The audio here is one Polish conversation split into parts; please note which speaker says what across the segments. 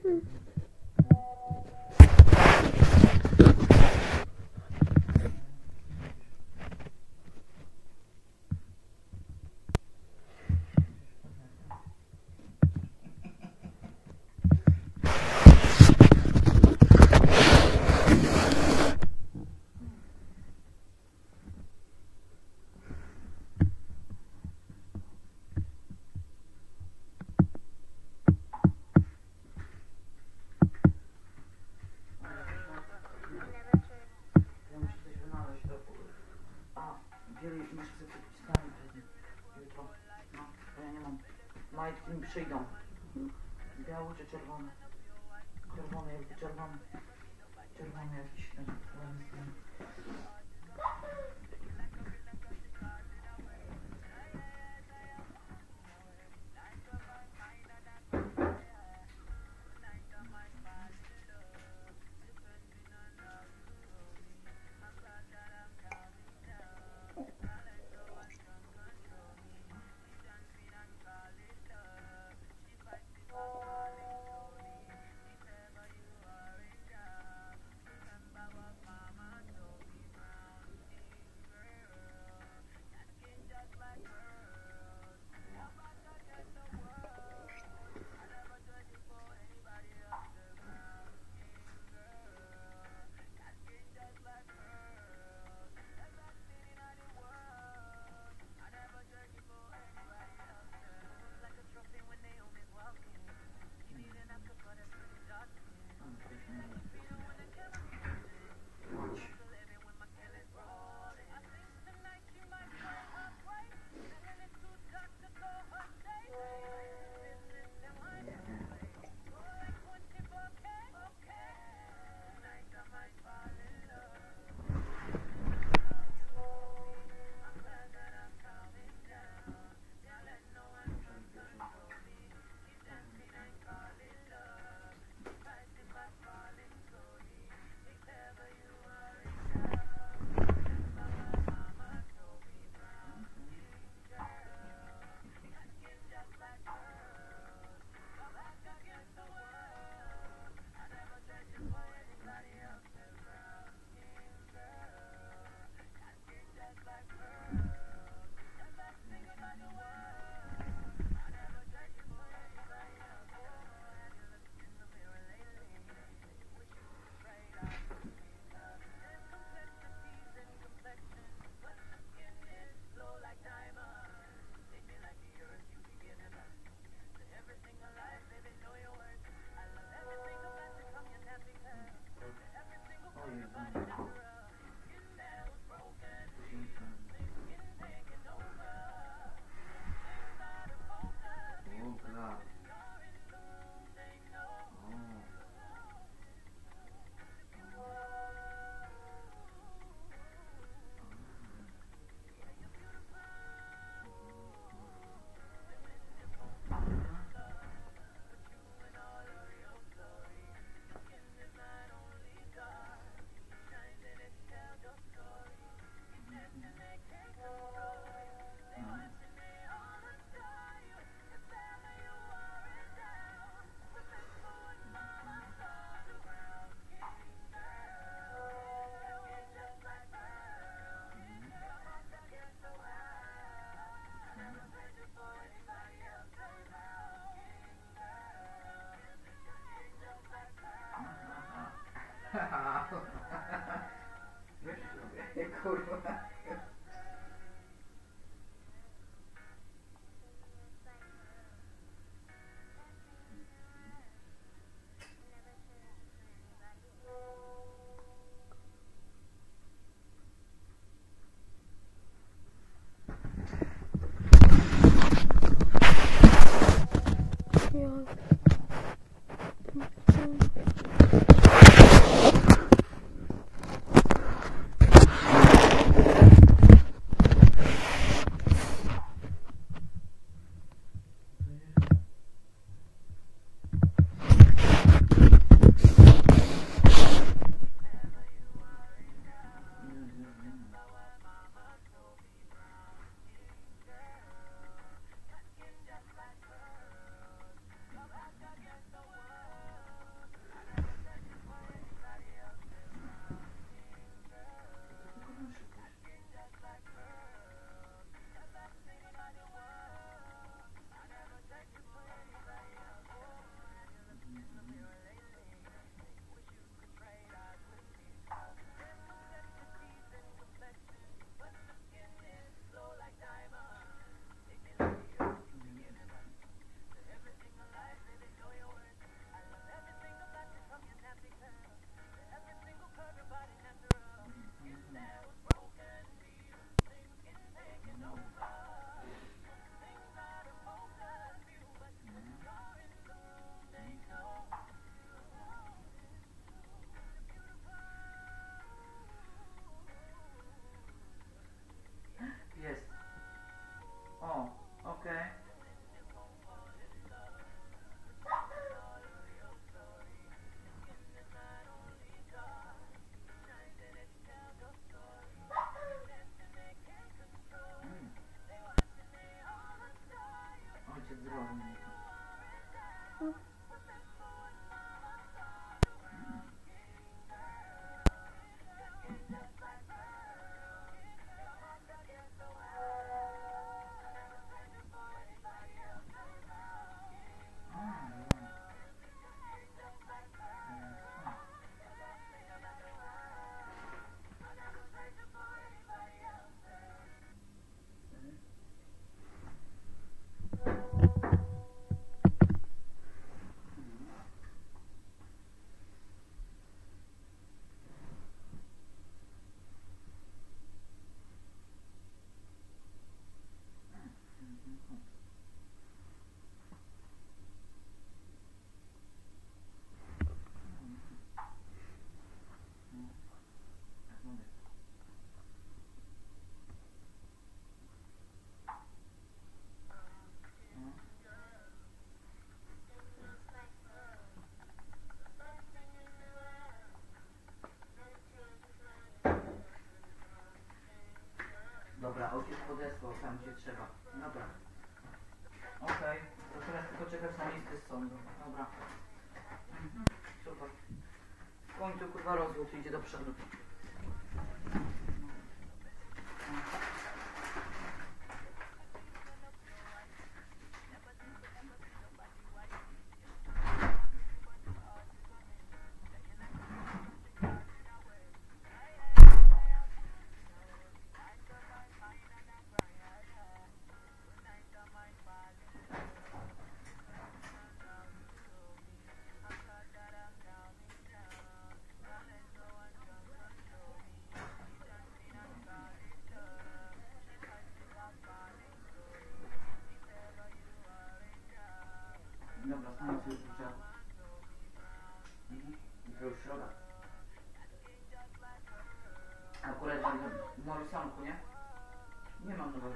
Speaker 1: Majtki mi przyjdą. Biały czy czerwony? Czerwony, jakby czerwony. Czerwony jakiś ten. tam gdzie trzeba. Dobra. Okej, to teraz tylko czekać na listy z sądu. Dobra. Super. W końcu kurwa rozwód idzie do przodu. Dobra, stanie sobie życia. To już środa. Akurat w Morrisonku, nie? Nie mam nowego.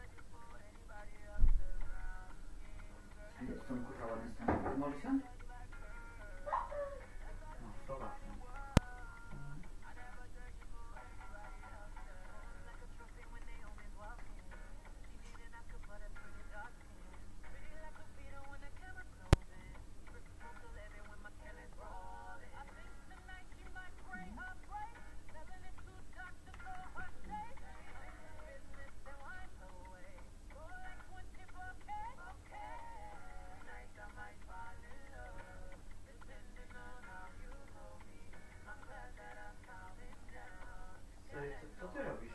Speaker 1: Gdzie to są kurwa ładne stany? Morrison? No, to właśnie. Co ty robisz?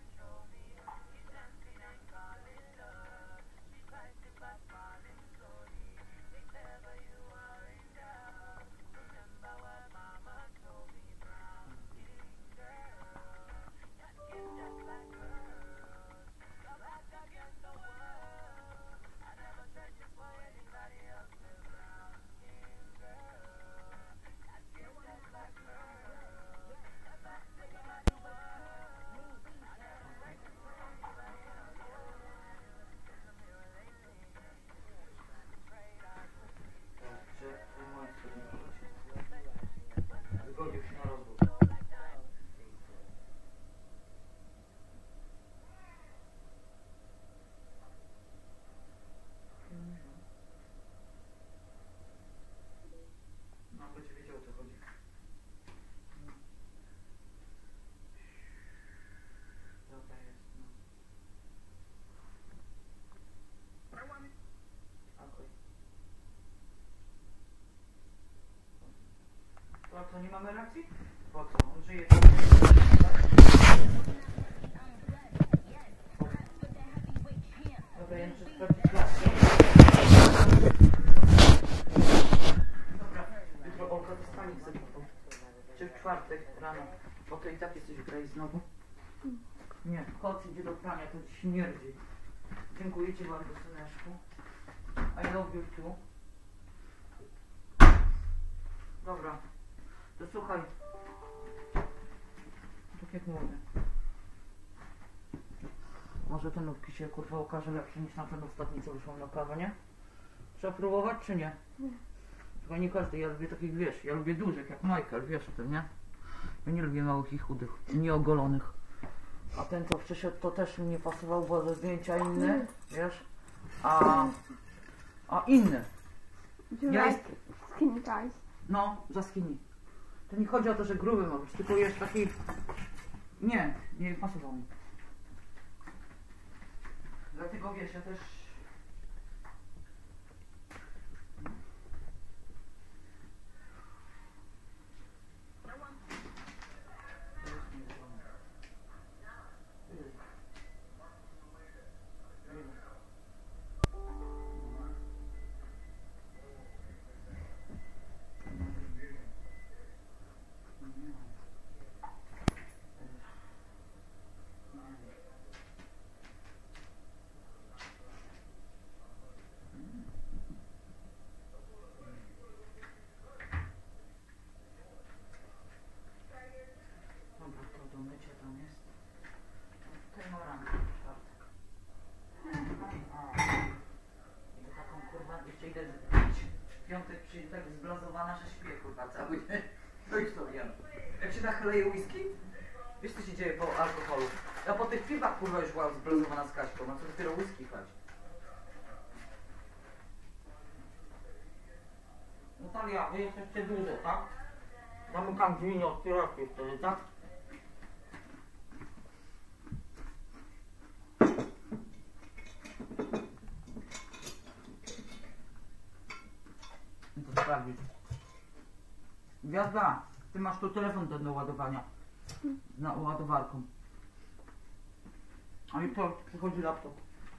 Speaker 1: Zgodził się na rozwód. No, będzie wiedział, o co chodzi. Dobra jest, no. Okej. To a co, nie mamy racji? Po co? On żyje tam. Dobra, ja muszę sprawdzić klasę. Dobra, jutro Olka dostanie sobie po. Czy w czwartek rano, bo to i tak jesteś w kraju znowu. Nie, koc idzie do prania, to ci śmierdzi. Dziękuję ci bardzo, syneczku. I love you too. Dobra, to słuchaj. Tak jak mówię. Może ten nówki się kurwa okaże lepszy niż na ten ostatni, co wyszłam na kawę, nie? Trzeba próbować czy nie? Tylko nie każdy, ja lubię takich, wiesz, ja lubię dużych jak Michael, wiesz o tym, nie? Ja nie lubię małych i chudych, nieogolonych. A ten co wcześniej to też mi nie pasował, bo ze zdjęcia inny, wiesz? A inny. Ja jest...
Speaker 2: Skinny guys.
Speaker 1: No, za skinny. To nie chodzi o to, że gruby ma być, tylko jest taki... Nie pasował mi. Dlatego wiesz, ja też... Piątek przyjdzie tak zblazowana, że śpię kurwa cały dzień. To już to wiem. Jak się nachleje whisky, Wiesz co się dzieje po alkoholu? Ja po tych piwach kurwa już byłam zblazowana z Kaśką, a co dopiero whisky chlać. Natalia, wy jesteście duże, tak? Zamykam drzwi, nie otwieracie wtedy, tak? To sprawdzić. Gwiazda, ty masz tu telefon do ładowania. Na ładowarką. A i to przychodzi laptop.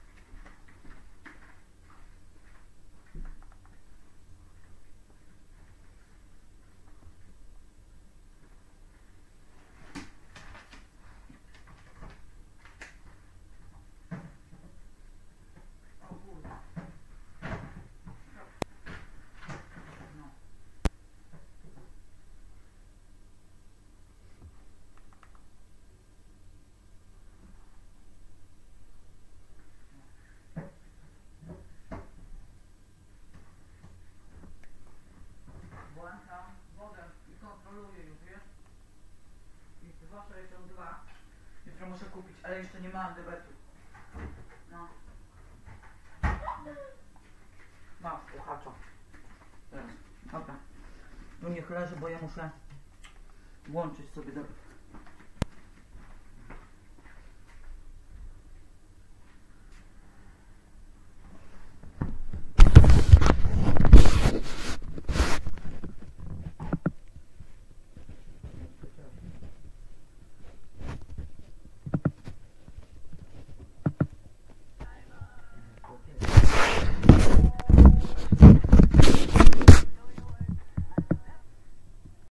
Speaker 1: Włączam wodę i kontroluję już, wiesz? I 2,62. Jutro muszę kupić, ale jeszcze nie mam debetu. No. Masz, słuchacza. Teraz. Dobra. Tu niech leży, bo ja muszę włączyć sobie debet.